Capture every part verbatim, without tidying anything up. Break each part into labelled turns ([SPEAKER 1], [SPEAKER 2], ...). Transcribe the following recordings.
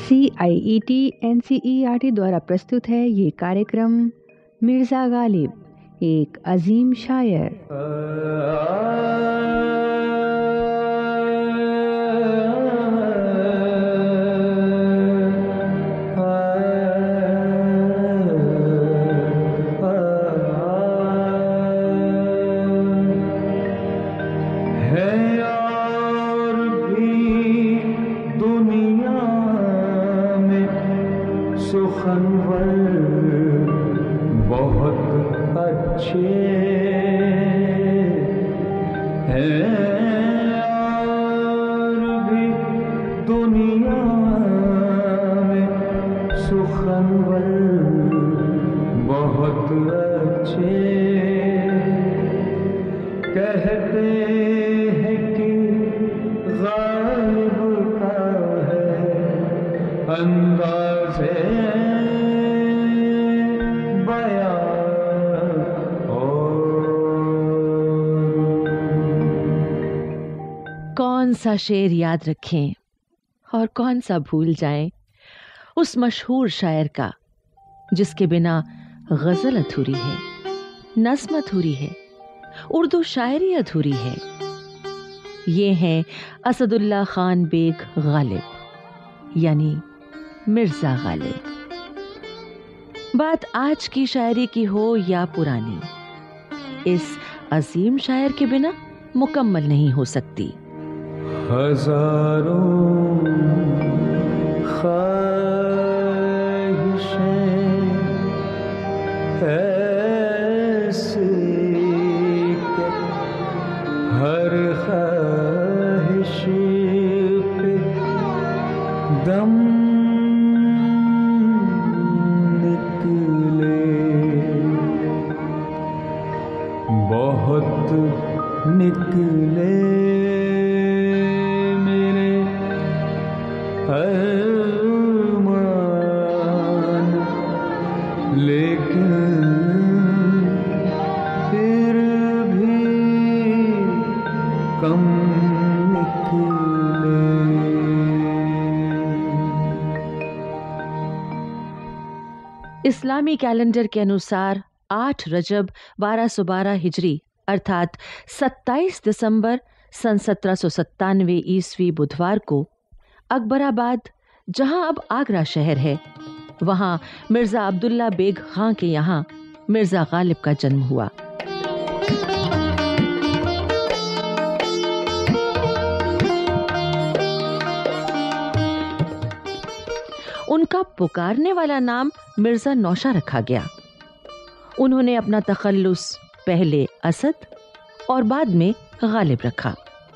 [SPEAKER 1] C I E T N C E R T द्वारा प्रस्तुत है ये कार्यक्रम मिर्ज़ा गालिब, एक अजीम शायर।
[SPEAKER 2] कौन सा शेर याद रखें और कौन सा भूल जाएं उस मशहूर शायर का, जिसके बिना गजल अधूरी है, नस्म अधूरी है, उर्दू शायरी अधूरी है। ये हैं असदुल्ला खान बेग गालिब, यानी मिर्ज़ा गालिब। बात आज की शायरी की हो या पुरानी, इस अजीम शायर के बिना मुकम्मल नहीं हो सकती।
[SPEAKER 3] हजारों ख्वाहिशें ऐसी के हर ख्वाहिश पे दम निकले, बहुत निकले अरमान, लेकिन फिर भी कम निकले।
[SPEAKER 2] इस्लामी कैलेंडर के अनुसार आठ रजब बारह सौ बारह हिजरी अर्थात सत्ताईस दिसंबर सन सत्रह सौ सत्तानवे ईस्वी बुधवार को अकबराबाद, जहां अब आगरा शहर है, वहां मिर्जा अब्दुल्ला बेग खां के यहां मिर्जा गालिब का जन्म हुआ। उनका पुकारने वाला नाम मिर्जा नौशा रखा गया। उन्होंने अपना तखल्लुस पहले असद और बाद में गालिब रखा।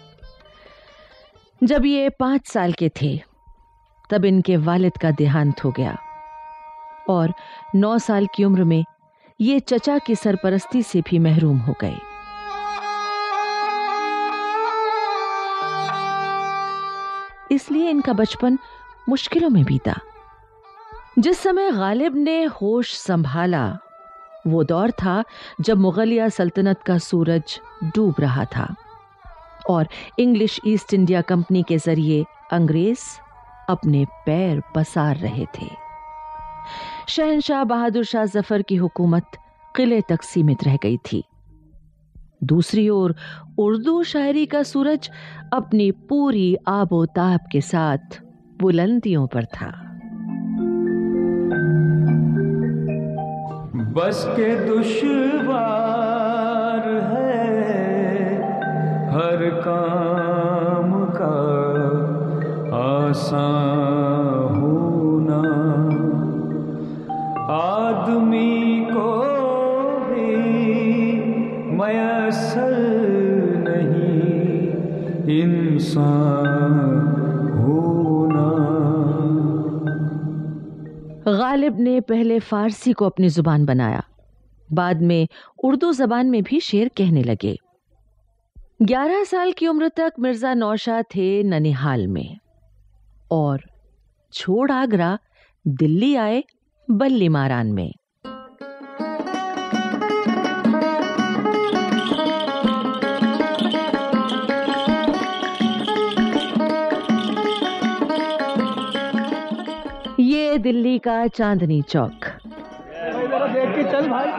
[SPEAKER 2] जब ये पांच साल के थे तब इनके वालिद का देहांत हो गया और नौ साल की उम्र में ये चचा की सरपरस्ती से भी महरूम हो गए। इसलिए इनका बचपन मुश्किलों में बीता। जिस समय गालिब ने होश संभाला वो दौर था जब मुगलिया सल्तनत का सूरज डूब रहा था और इंग्लिश ईस्ट इंडिया कंपनी के जरिए अंग्रेज अपने पैर पसार रहे थे। शहंशाह बहादुर शाह जफर की हुकूमत किले तक सीमित रह गई थी। दूसरी ओर उर्दू शायरी का सूरज अपनी पूरी आबोताब के साथ बुलंदियों पर था।
[SPEAKER 3] बस के दुश्वार है हर काम का आसान होना, आदमी को भी मयस्सर नहीं इंसान होना।
[SPEAKER 2] गालिब ने पहले फारसी को अपनी जुबान बनाया, बाद में उर्दू जबान में भी शेर कहने लगे। ग्यारह साल की उम्र तक मिर्जा नौशा थे ननिहाल में और छोड़ आगरा दिल्ली आए बल्ली मारान में। ये दिल्ली का चांदनी चौक।
[SPEAKER 4] देख के चल भाई।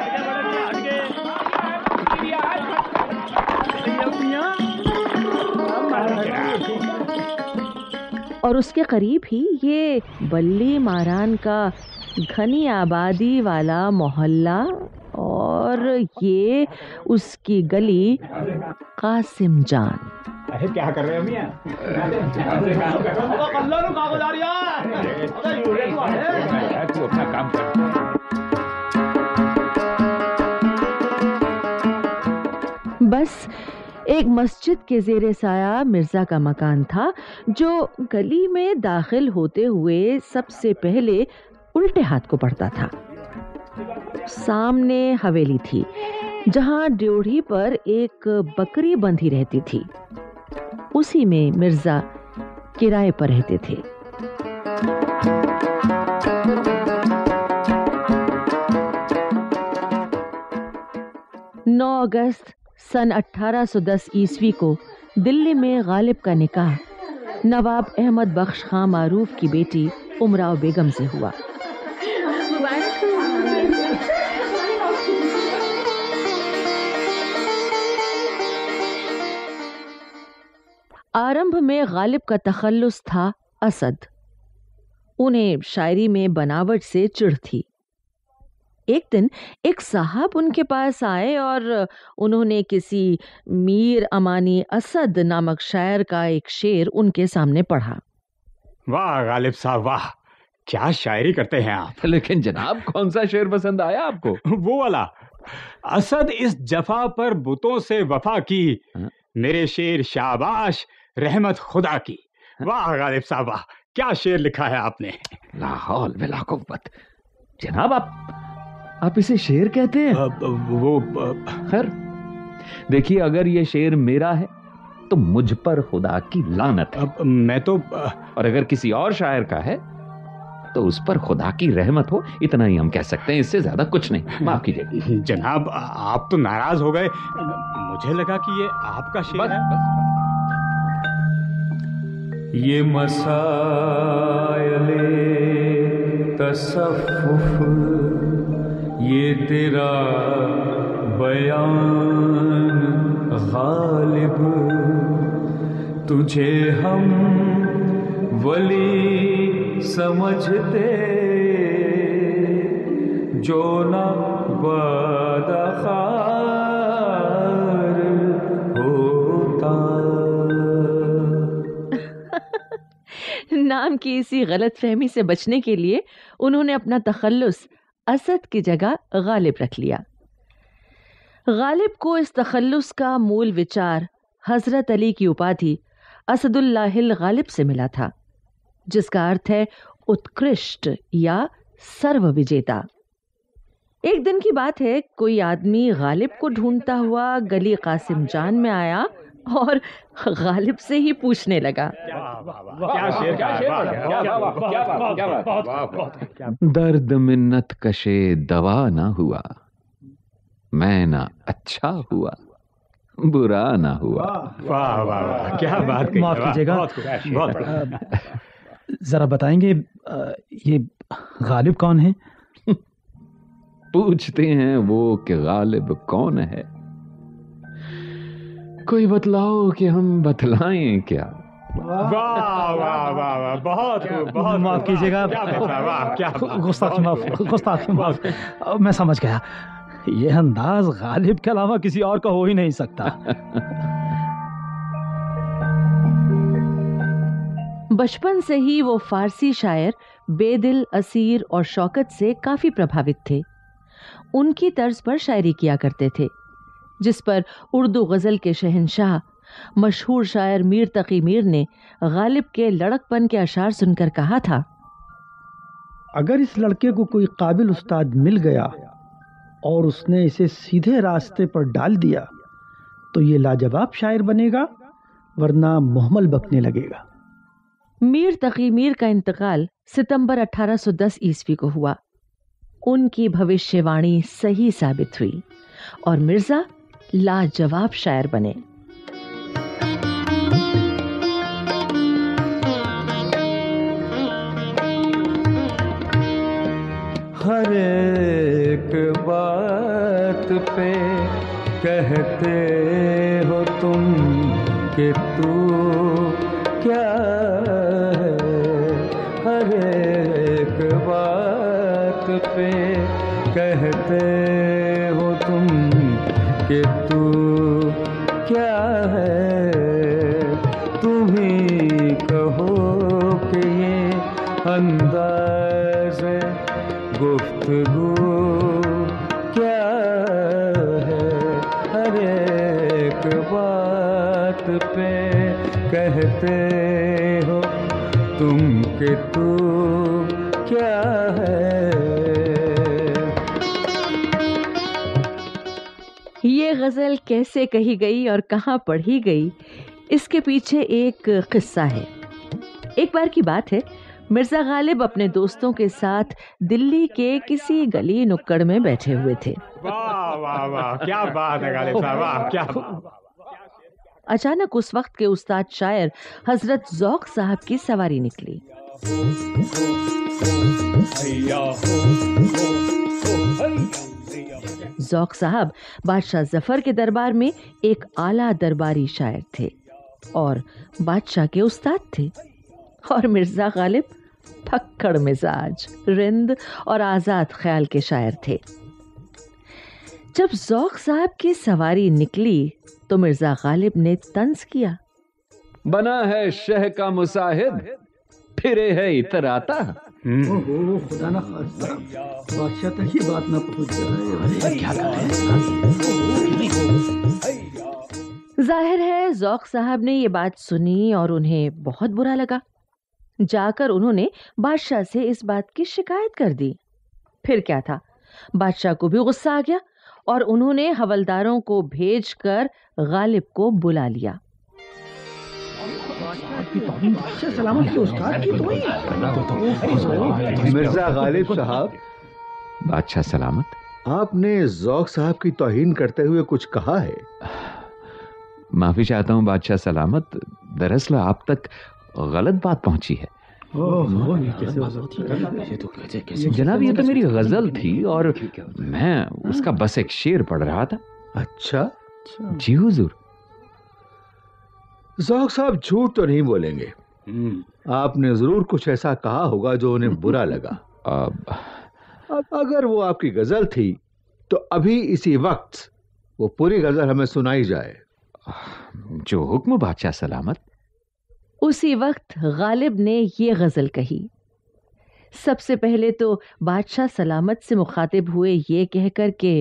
[SPEAKER 2] और उसके करीब ही ये बल्ली मारान का घनी आबादी वाला मोहल्ला और ये उसकी गली कासिम जान।
[SPEAKER 4] अरे क्या कर रहे हो मियां? तू अपना काम कर।
[SPEAKER 2] बस एक मस्जिद के ज़ेरे साया मिर्जा का मकान था, जो गली में दाखिल होते हुए सबसे पहले उल्टे हाथ को पड़ता था। सामने हवेली थी, जहां ड्योढ़ी पर एक बकरी बंधी रहती थी। उसी में मिर्जा किराए पर रहते थे। नौ अगस्त सन अठारह सौ दस ईस्वी को दिल्ली में गालिब का निकाह नवाब अहमद बख्श खां मारूफ की बेटी उमराव बेगम से हुआ। आरंभ में गालिब का तखल्लुस था असद। उन्हें शायरी में बनावट से चिढ़ थी। एक दिन एक साहब उनके पास आए और उन्होंने किसी मीर अमानी असद नामक शायर का एक शेर उनके सामने पढ़ा।
[SPEAKER 4] वाह गालिब साहब वाह, क्या शायरी करते हैं आप।
[SPEAKER 5] लेकिन जनाब, कौन सा शेर पसंद आया आपको?
[SPEAKER 4] वो वाला, असद इस जफा पर बुतों से वफा की, मेरे शेर शाबाश रहमत खुदा की। वाह गालिब साहब वाह, क्या शेर लिखा है आपने।
[SPEAKER 5] ला हौल वला कुव्वत। जनाब, आप आप इसे शेर कहते हैं?
[SPEAKER 4] आ, वो
[SPEAKER 5] खैर देखिए, अगर ये शेर मेरा है तो मुझ पर खुदा की लानत है।
[SPEAKER 4] आ, मैं तो आ,
[SPEAKER 5] और अगर किसी और शायर का है तो उस पर खुदा की रहमत हो, इतना ही हम कह सकते हैं, इससे ज्यादा कुछ नहीं। माफ कीजिए
[SPEAKER 4] जनाब, आप तो नाराज हो गए। मुझे लगा कि ये आपका शेर
[SPEAKER 5] बस,
[SPEAKER 4] है।
[SPEAKER 5] बस।
[SPEAKER 3] ये मसायले तसफ्फुफ, ये तेरा बयान गालिब, तुझे हम वली समझते जो ना बदखार होता।
[SPEAKER 2] नाम की इसी गलत फहमी से बचने के लिए उन्होंने अपना तखल्लुस असद की जगह गालिब रख लिया। गालिब को इस तखल्लुस का मूल विचार हजरत अली की उपाधि असदुल्लाहिल गालिब से मिला था, जिसका अर्थ है उत्कृष्ट या सर्व विजेता। एक दिन की बात है, कोई आदमी गालिब को ढूंढता हुआ गली कासिम जान में आया और गालिब से ही पूछने लगा,
[SPEAKER 5] दर्द मिन्नत कशे दवा ना हुआ, मैं ना अच्छा हुआ, बुरा ना हुआ।
[SPEAKER 4] वाह वाह वाह, क्या बात कही।
[SPEAKER 6] माफ कीजिएगा, जरा बताएंगे ये गालिब कौन है?
[SPEAKER 5] पूछते हैं वो कि गालिब कौन है, कोई बतलाओ कि हम बतलाएं क्या।
[SPEAKER 4] वाह वाह वाह वाह, बहुत खूब, बहुत
[SPEAKER 6] माफ कीजिएगा, गुस्ताखी माफ, गुस्ताखी माफ। मैं समझ गया, ये अंदाज गालिब के अलावा किसी और का हो ही नहीं सकता।
[SPEAKER 2] बचपन से ही वो फारसी शायर बेदिल, असीर और शौकत से काफी प्रभावित थे। उनकी तर्ज पर शायरी किया करते थे, जिस पर उर्दू गजल के शहंशाह मशहूर शायर मीर तकी मीर ने गालिब के लड़कपन के अशार सुनकर कहा था,
[SPEAKER 6] अगर इस लड़के को कोई काबिल उस्ताद मिल गया और उसने इसे सीधे रास्ते पर डाल दिया तो ये लाजवाब शायर बनेगा, वरना मुहम्मल बकने लगेगा।
[SPEAKER 2] मीर तकी मीर का इंतकाल सितंबर अठारह सौ दस ईस्वी को हुआ। उनकी भविष्यवाणी सही साबित हुई और मिर्जा लाजवाब शायर बने।
[SPEAKER 3] हर एक बात पे कहते हो तुम कि तू क्या है। हर एक बात पे कहते हो तुम कि तू क्या है। तुम ही कहो कि ये अंदाज़ गुफ्तगू क्या है। हर एक बात पे कहते हो तुम कि तू क्या है।
[SPEAKER 2] ये गजल कैसे कही गई और कहाँ पढ़ी गई, इसके पीछे एक किस्सा है। एक बार की बात है, मिर्जा गालिब अपने दोस्तों के साथ दिल्ली के किसी गली नुक्कड़ में बैठे हुए थे।
[SPEAKER 4] वाह वाह वाह, क्या बात है गालिब साहब, वाह क्या बात।
[SPEAKER 2] अचानक उस वक्त के उस्ताद शायर हजरत ज़ौक़ साहब की सवारी निकली। ज़ौक़ साहब बादशाह जफर के दरबार में एक आला दरबारी शायर थे और बादशाह के उस्ताद थे। और मिर्जा गालिब फक्कड़ मिजाज, रिंद और आजाद ख्याल के शायर थे। जब ज़ौक़ साहब की सवारी निकली तो मिर्जा गालिब ने तंज किया,
[SPEAKER 5] बना है शह का मुसाहिब, फिरे है इतराता।
[SPEAKER 6] ओहो, खुदा ना खास्ता बादशाह तक ये बात ना पहुंच जाए। क्या
[SPEAKER 2] जाहिर है ज़ौक़ साहब ने ये बात सुनी और उन्हें बहुत बुरा लगा। जाकर उन्होंने बादशाह से इस बात की शिकायत कर दी। फिर क्या था, बादशाह को भी गुस्सा आ गया और उन्होंने हवलदारों को भेजकर गालिब को बुला लिया।
[SPEAKER 7] मिर्जा गालिब साहब।
[SPEAKER 5] बादशाह सलामत।
[SPEAKER 7] आपने ज़ौक़ साहब की तौहीन करते हुए कुछ कहा है?
[SPEAKER 5] माफी चाहता हूँ बादशाह सलामत, दरअसल आप तक गलत बात पहुंची है। जनाब ये तो मेरी गजल थी और मैं उसका बस एक शेर पढ़ रहा था।
[SPEAKER 7] अच्छा
[SPEAKER 5] जी हुजूर।
[SPEAKER 7] ज़ौक़ साहब झूठ तो नहीं बोलेंगे, आपने जरूर कुछ ऐसा कहा होगा जो उन्हें बुरा लगा।
[SPEAKER 5] अब
[SPEAKER 7] अगर वो आपकी गजल थी तो अभी इसी वक्त वो पूरी गजल हमें सुनाई जाए।
[SPEAKER 5] जो हुक्म बादशाह सलामत।
[SPEAKER 2] उसी वक्त गालिब ने ये गजल कही। सबसे पहले तो बादशाह सलामत से मुखातिब हुए ये कहकर के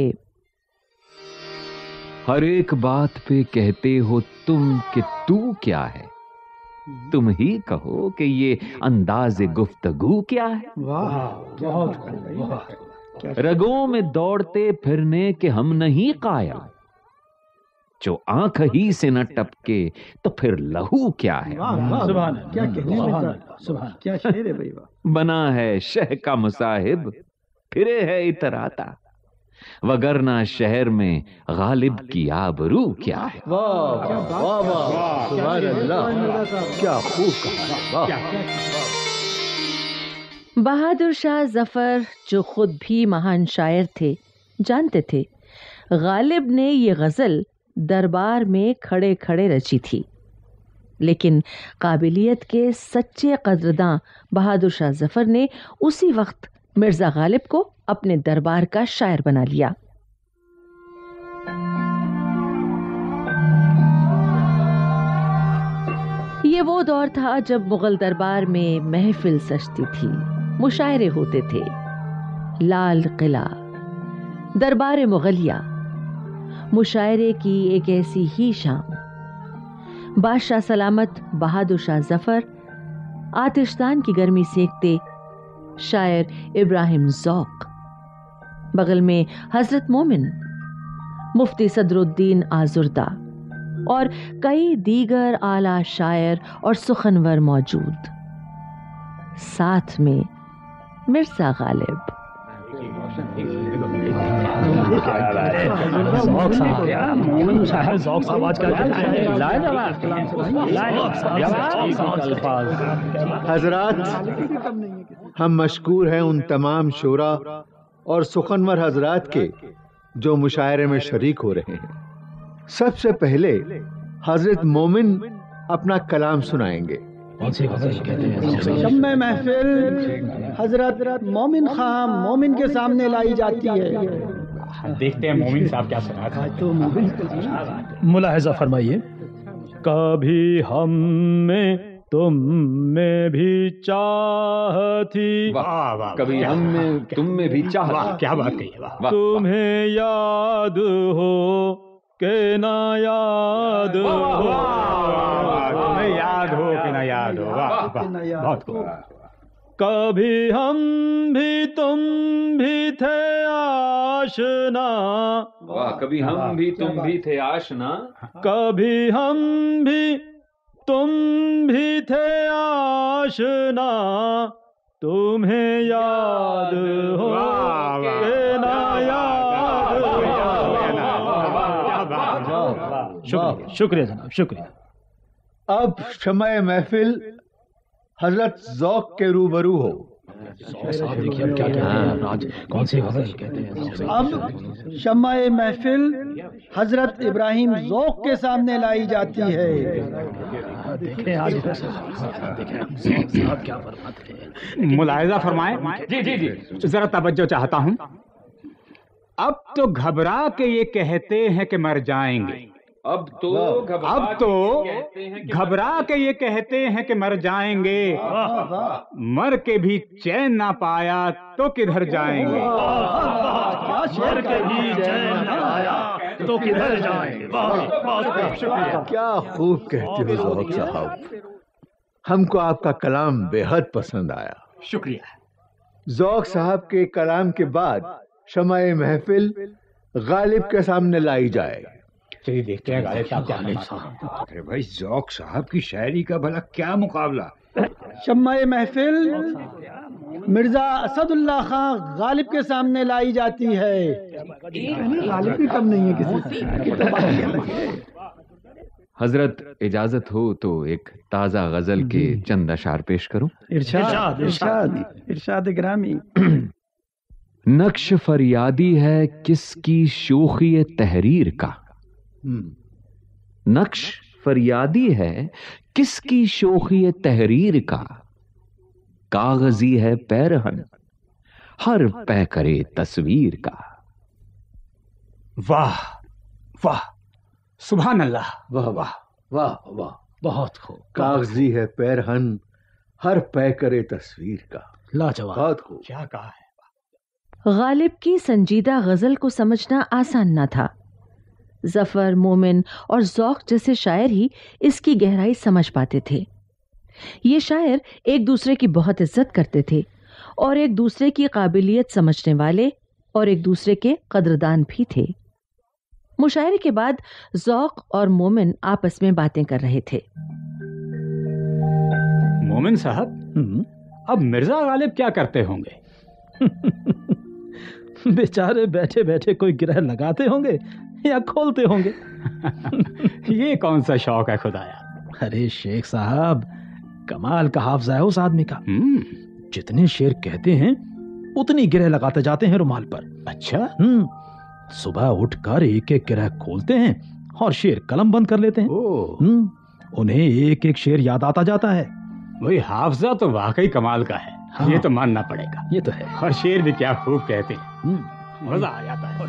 [SPEAKER 5] हर एक बात पे कहते हो तुम कि तू क्या है। तुम ही कहो कि ये अंदाज़े गुफ्तगू क्या है।
[SPEAKER 6] वाह, बहुत
[SPEAKER 5] रगों में दौड़ते फिरने के हम नहीं कायल, जो आंख ही से न टपके तो फिर लहू क्या है।
[SPEAKER 6] सुभान, क्या कहने में, सुभान, क्या शेर है भाई। वाह।
[SPEAKER 5] बना है शह का मुसाहिब, फिरे है इतराता, वगरना शहर में गालिब की आबरू क्या है।
[SPEAKER 7] वाह वाह वाह, सुभान अल्लाह, क्या खूब कहा।
[SPEAKER 2] बहादुर शाह जफर जो खुद भी महान शायर थे, जानते थे गालिब ने ये गजल दरबार में खड़े खड़े रची थी, लेकिन काबिलियत के सच्चे कदरदां बहादुर शाह जफर ने उसी वक्त मिर्जा गालिब को अपने दरबार का शायर बना लिया। ये वो दौर था जब मुगल दरबार में महफिल सजती थी, मुशायरे होते थे। लाल किला, दरबार मुगलिया, मुशायरे की एक ऐसी ही शाम। बादशाह सलामत बहादुर शाह जफर आतिशदान की गर्मी सेकते, शायर इब्राहिम ज़ौक़, बगल में हजरत मोमिन, मुफ्ती सदरुद्दीन आजुर्दा और कई दीगर आला शायर और सुखनवर मौजूद, साथ में मिर्जा गालिब।
[SPEAKER 7] हजरात, हम मशकूर हैं उन तमाम शोरा और सुखनवर हजरात के जो मुशायरे में शरीक हो रहे हैं। सबसे पहले हजरत मोमिन अपना कलाम सुनाएंगे।
[SPEAKER 6] शम्मे महफिल हजरत मोमिन खां मोमिन के सामने लाई जाती है।
[SPEAKER 4] देखते हैं मोमिन साहब क्या सुनाते हैं।
[SPEAKER 6] तो मोमिन मुलाहिजा फरमाइए। कभी हम में तुम में भी चाह थी,
[SPEAKER 4] वाह वाह,
[SPEAKER 5] कभी हम में तुम में भी चाह,
[SPEAKER 4] वाह क्या बात कही है, वाह।
[SPEAKER 6] तुम्हें याद हो के ना याद हो,
[SPEAKER 4] तुम्हें याद हो कि ना याद हो, वाह वाह, बहुत खूब।
[SPEAKER 6] कभी हम भी तुम भी थे आशना,
[SPEAKER 5] वाह, कभी हम भी तुम भी थे आशना,
[SPEAKER 6] कभी हम भी तुम भी थे आशना, तुम्हें याद हो के ना याद हो। शुक्रिया शुक्रिया जनाब, शुक्रिया।
[SPEAKER 7] अब शम्मे महफिल हजरत ज़ौक़ के रूबरू हो।
[SPEAKER 6] देखिए अब क्या कहते हैं आज, कौन सी गज़ल कहते हैं। अब शम्मे महफिल हजरत इब्राहिम ज़ौक़ के सामने लाई जाती है। देखें आज साहब क्या फरमाते हैं।
[SPEAKER 4] मुलाहिजा फरमाएं। जी जी जी जरा तवज्जो चाहता हूँ। अब तो घबरा के ये कहते हैं कि मर जाएंगे,
[SPEAKER 5] अब तो
[SPEAKER 4] अब तो घबरा के ये कहते हैं कि मर जाएंगे, मर के भी चैन ना पाया तो किधर जाएंगे।
[SPEAKER 6] मर के भी चैन ना आया तो किधर जाएंगे। शुक्रिया।
[SPEAKER 7] क्या खूब कहते हो ज़ौक़ साहब, हमको आपका कलाम बेहद पसंद आया।
[SPEAKER 4] शुक्रिया।
[SPEAKER 7] ज़ौक़ साहब के कलाम के बाद शम्मे महफिल गालिब के सामने लाई जाए।
[SPEAKER 4] चलिए देखते हैं गालिब साहब क्या फरमाते हैं।
[SPEAKER 8] अरे भाई ज़ौक़ साहब की शायरी का भला क्या मुकाबला।
[SPEAKER 6] शम्मे महफिल मिर्जा असदुल्ला खां गालिब के सामने लाई जाती है। गालिब की कम नहीं है किसी।
[SPEAKER 5] हजरत इजाजत हो तो एक ताजा गजल के चंद अशार पेश करूं।
[SPEAKER 6] इरशाद इरशाद इरशाद ग्रामी।
[SPEAKER 5] नक्श फरियादी है किसकी शोखी तहरीर का, नक्श फरियादी है किसकी शोखी तहरीर का, कागजी है पैरहन हर पै करे तस्वीर का।
[SPEAKER 4] वाह वाह, सुभान अल्लाह,
[SPEAKER 7] वाह वाह वाह वाह,
[SPEAKER 6] बहुत खूब।
[SPEAKER 7] कागजी है पैरहन हर पै करे तस्वीर का।
[SPEAKER 6] लाजवाब,
[SPEAKER 7] बहुत खूब।
[SPEAKER 4] क्या कहा है।
[SPEAKER 2] गालिब की संजीदा गजल को समझना आसान न था। जफर, मोमिन और ज़ौक़ जैसे शायर ही इसकी गहराई समझ पाते थे। ये शायर एक दूसरे की बहुत इज्जत करते थे और एक दूसरे की काबिलियत समझने वाले और एक दूसरे के कदरदान भी थे। मुशायरे के बाद ज़ौक़ और मोमिन आपस में बातें कर रहे थे।
[SPEAKER 4] मोमिन साहब, अब मिर्जा गालिब क्या करते होंगे।
[SPEAKER 6] बेचारे बैठे बैठे कोई गिरह लगाते होंगे या खोलते होंगे।
[SPEAKER 4] ये कौन सा शौक है खुदाया।
[SPEAKER 6] अरे शेख साहब, कमाल का हाफ़िज़ा है उस आदमी का। जितने शेर कहते हैं उतनी गिरह लगाते जाते हैं रुमाल पर।
[SPEAKER 4] अच्छा।
[SPEAKER 6] हम्म सुबह उठकर एक एक गिरह खोलते हैं और शेर कलम बंद कर लेते हैं। हम्म उन्हें एक एक शेर याद आता जाता है।
[SPEAKER 4] वही हाफ़िज़ा तो वाकई कमाल का है। हाँ। ये तो मानना पड़ेगा।
[SPEAKER 6] ये तो है।
[SPEAKER 4] और शेर भी क्या खूब कहते हैं, मजा आ जाता है।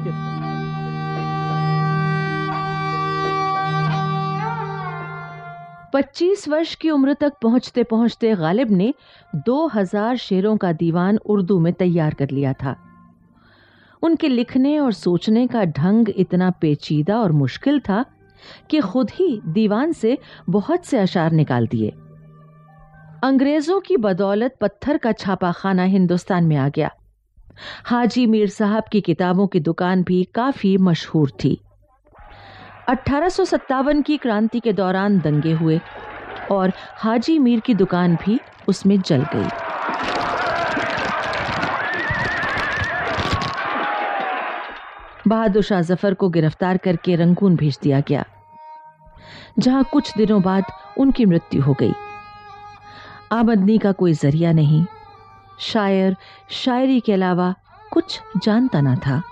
[SPEAKER 2] पच्चीस वर्ष की उम्र तक पहुंचते पहुंचते गालिब ने दो हजार शेरों का दीवान उर्दू में तैयार कर लिया था। उनके लिखने और सोचने का ढंग इतना पेचीदा और मुश्किल था कि खुद ही दीवान से बहुत से अशार निकाल दिए। अंग्रेजों की बदौलत पत्थर का छापाखाना हिंदुस्तान में आ गया। हाजी मीर साहब की किताबों की दुकान भी काफी मशहूर थी। अठारह सौ सत्तावन की क्रांति के दौरान दंगे हुए और हाजी मीर की दुकान भी उसमें जल गई। बहादुर शाह जफर को गिरफ्तार करके रंगून भेज दिया गया, जहां कुछ दिनों बाद उनकी मृत्यु हो गई। आमदनी का कोई जरिया नहीं, शायर शायरी के अलावा कुछ जानता ना था।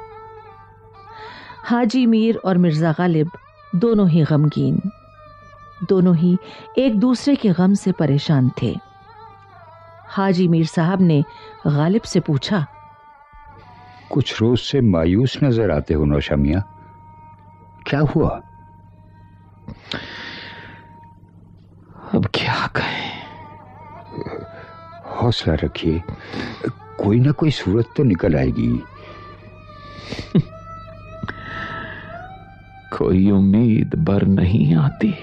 [SPEAKER 2] हाजी मीर और मिर्जा गालिब दोनों ही गमगीन, दोनों ही एक दूसरे के गम से परेशान थे। हाजी मीर साहब ने गालिब से पूछा,
[SPEAKER 8] कुछ रोज से मायूस नजर आते हो नौशा मियां, क्या हुआ?
[SPEAKER 5] अब क्या कहें?
[SPEAKER 8] हौसला रखिए, कोई ना कोई सूरत तो निकल आएगी।
[SPEAKER 5] कोई उम्मीद बर नहीं आती,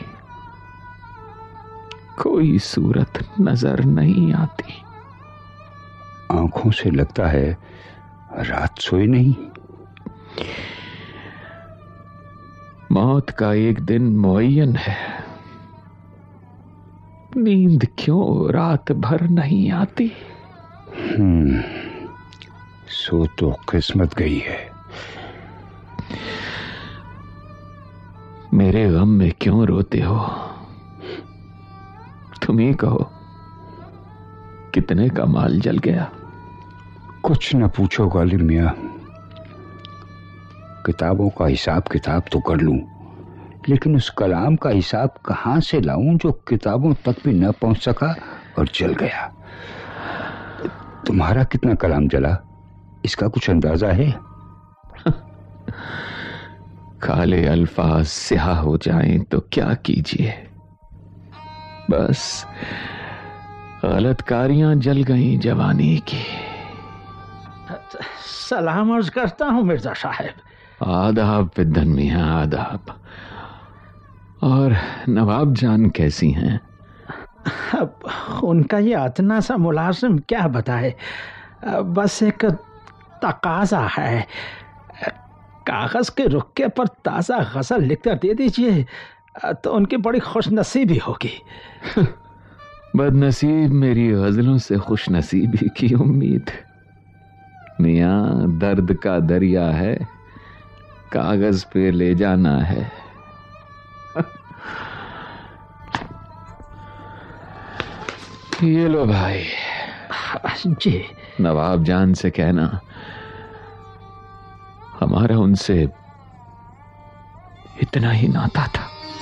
[SPEAKER 5] कोई सूरत नजर नहीं आती।
[SPEAKER 8] आंखों से लगता है रात सोए नहीं।
[SPEAKER 5] मौत का एक दिन मुअय्यन है, नींद क्यों रात भर नहीं आती?
[SPEAKER 8] हम्म, सो तो किस्मत गई है।
[SPEAKER 5] मेरे गम में क्यों रोते हो? तुम ही कहो, कितने का माल जल गया?
[SPEAKER 8] कुछ न पूछो गालिब मियां, किताबों का हिसाब किताब तो कर लूं, लेकिन उस कलाम का हिसाब कहां से लाऊं जो किताबों तक भी न पहुंच सका और जल गया। तुम्हारा कितना कलाम जला, इसका कुछ अंदाजा है?
[SPEAKER 5] काले अल्फाज स्याह हो जाएं तो क्या कीजिए, बस गलतकारियां जल गईं जवानी की।
[SPEAKER 6] सलाम अर्ज करता हूं मिर्जा साहब।
[SPEAKER 5] आदाब पिद्दन मियां, आदाब। और नवाब जान कैसी हैं?
[SPEAKER 6] अब उनका ये अतना सा मुलाजिम क्या बताए, बस एक तकाजा है, कागज के रुक्के पर ताज़ा गजल लिखकर दे दीजिए तो उनकी बड़ी खुशनसीबी होगी।
[SPEAKER 5] बदनसीब मेरी गजलों से खुशनसीबी की उम्मीद। मियां दर्द का दरिया है, कागज पे ले जाना है। ये लो भाई।
[SPEAKER 6] जी।
[SPEAKER 5] नवाब जान से कहना हमारा उनसे इतना ही नाता था।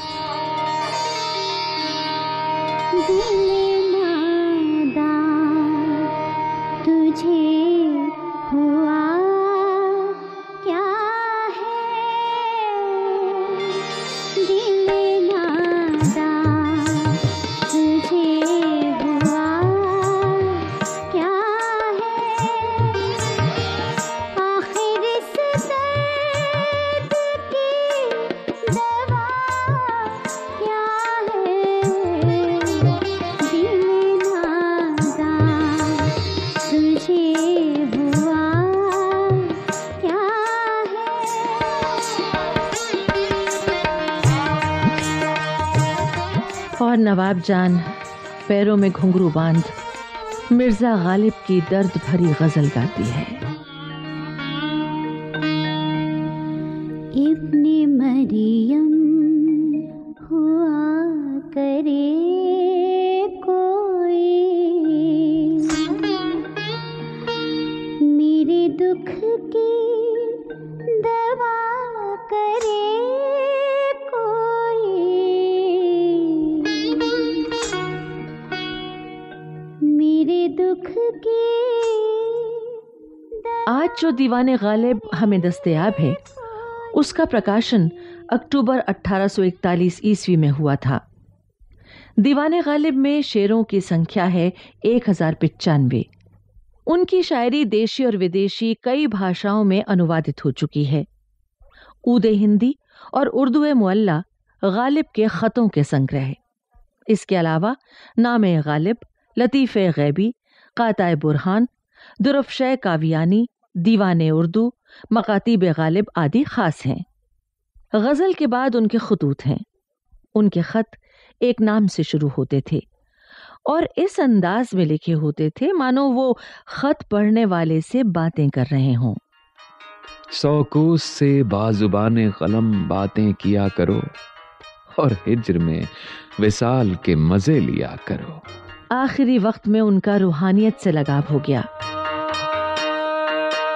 [SPEAKER 9] तुझे हुआ क्या है, दिल नादा तुझे हुआ क्या है, आखिर इस दर्द की दवा क्या है, दिल नादा तुझे हुआ क्या है।
[SPEAKER 2] और नवाब जान पैरों में घुंघरू बांध मिर्जा गालिब की दर्द भरी गजल गाती है।
[SPEAKER 9] इब्ने मरियम हुआ करे कोई, मेरे दुख की दवा करे कोई, मेरे दुख की
[SPEAKER 2] आज जो दीवाने गालिब हमें दस्तयाब है उसका प्रकाशन अक्टूबर अठारह सौ इकतालीस ईस्वी में हुआ था। दीवाने गालिब में शेरों की संख्या है एक हजार पिचानवे। उनकी शायरी देशी और विदेशी कई भाषाओं में अनुवादित हो चुकी है। ऊदे हिंदी और उर्दू मुअल्ला गालिब के खतों के संग्रह। इसके अलावा नामे गालिब, लतीफ़े गैबी, काताए बुरहान, दुरफ़शे कावियानी, दीवाने उर्दू, मकातीब गालिब आदि खास हैं। गज़ल के बाद उनके खतूत हैं। उनके खत एक नाम से शुरू होते थे और इस अंदाज में लिखे होते थे मानो वो खत पढ़ने वाले से बातें कर रहे हों।
[SPEAKER 5] सौ कोस से बाजुबाने कलम बातें किया करो और हिज्र में विसाल के मजे लिया करो।
[SPEAKER 2] आखिरी वक्त में उनका रूहानियत से लगाव हो गया।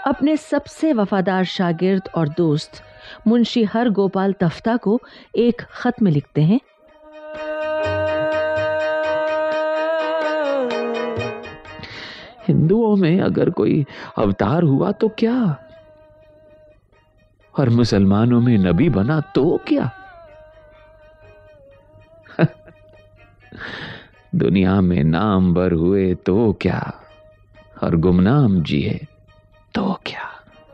[SPEAKER 2] अपने सबसे वफादार शागिर्द और दोस्त मुंशी हर गोपाल तफ्ता को एक खत में लिखते हैं,
[SPEAKER 5] हिंदुओं में अगर कोई अवतार हुआ तो क्या, और मुसलमानों में नबी बना तो क्या। दुनिया में नामवर हुए तो क्या, और गुमनाम जिए तो क्या।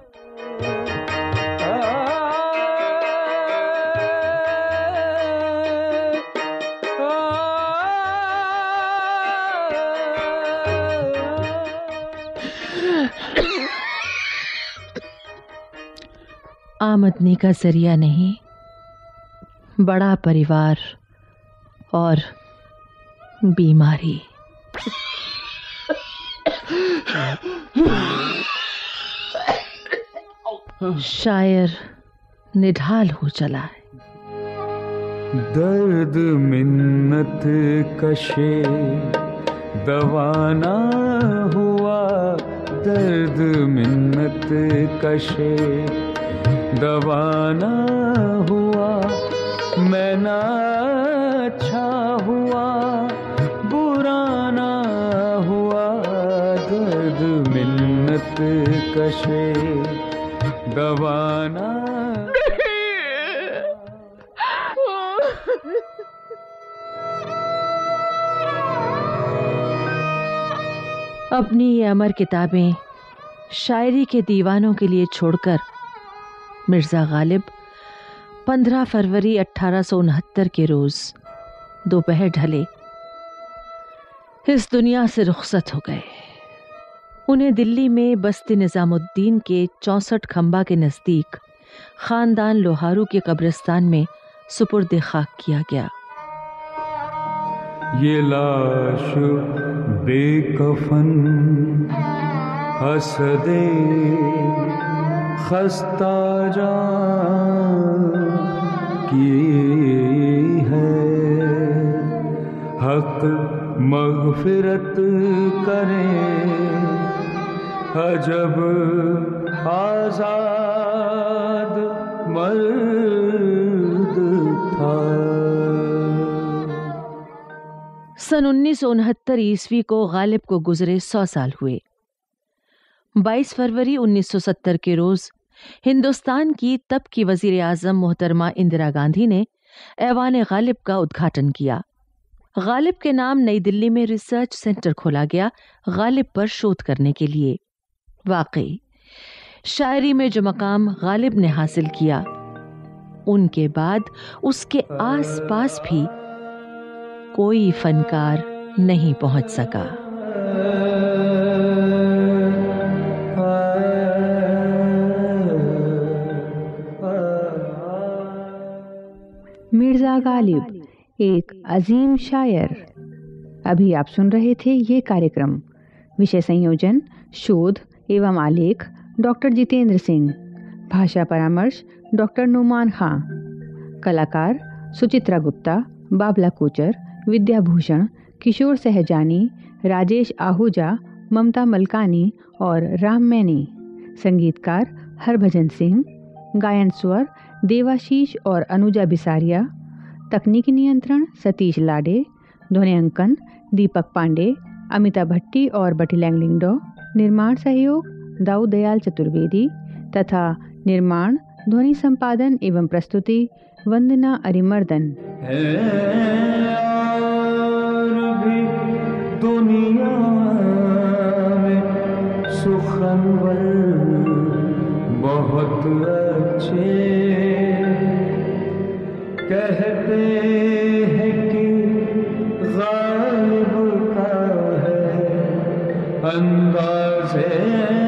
[SPEAKER 2] आमदनी का जरिया नहीं, बड़ा परिवार और बीमारी। शायर निढाल हो चला है।
[SPEAKER 3] दर्द मिन्नत कशे दवाना हुआ, दर्द मिन्नत कशे दवाना हुआ, मैं ना अच्छा हुआ बुरा ना हुआ, दर्द मिन्नत कशे दवाना।
[SPEAKER 2] अपनी ये अमर किताबें शायरी के दीवानों के लिए छोड़कर मिर्ज़ा गालिब पंद्रह फरवरी अठारह सौ उनहत्तर के रोज दोपहर ढले इस दुनिया से रुखसत हो गए। उन्हें दिल्ली में बस्ती निजामुद्दीन के चौसठ खंबा के नजदीक खानदान लोहारू के कब्रिस्तान में सुपुर्द खाक किया गया।
[SPEAKER 3] ये लाश बेकफन हसदे खस्ता जान की है, हक मगफिरत करे अजब आजाद मर्द था।
[SPEAKER 2] सन उन्नीस सौ उनहत्तर ईस्वी को गालिब को गुजरे सौ साल हुए। बाईस फरवरी उन्नीस सौ सत्तर के रोज हिंदुस्तान की तब की वजीर आजम मोहतरमा इंदिरा गांधी ने ऐवान गालिब का उद्घाटन किया। गालिब के नाम नई दिल्ली में रिसर्च सेंटर खोला गया गालिब पर शोध करने के लिए। वाकई शायरी में जो मकाम गालिब ने हासिल किया, उनके बाद उसके आस-पास भी कोई फनकार नहीं पहुंच सका।
[SPEAKER 1] मिर्ज़ा गालिब एक अजीम शायर। अभी आप सुन रहे थे ये कार्यक्रम। विषय संयोजन, शोध एवं आलेख डॉक्टर जितेंद्र सिंह। भाषा परामर्श डॉक्टर नुमान खां। कलाकार सुचित्रा गुप्ता, बाबला कोचर, विद्या भूषण, किशोर सहजानी, राजेश आहूजा, ममता मलकानी और राम मैनी। संगीतकार हरभजन सिंह। गायन स्वर देवाशीष और अनुजा बिसारिया। तकनीकी नियंत्रण सतीश लाडे। ध्वनियांकन दीपक पांडे, अमिता भट्टी और बटिलैंग लिंगडो। निर्माण सहयोग दाऊ दयाल चतुर्वेदी तथा निर्माण, ध्वनि संपादन एवं प्रस्तुति वंदना अरिमर्दन।
[SPEAKER 3] दुनिया में सुखनवर बहुत अच्छे कहते हैं कि गालिब का है अंदाज़े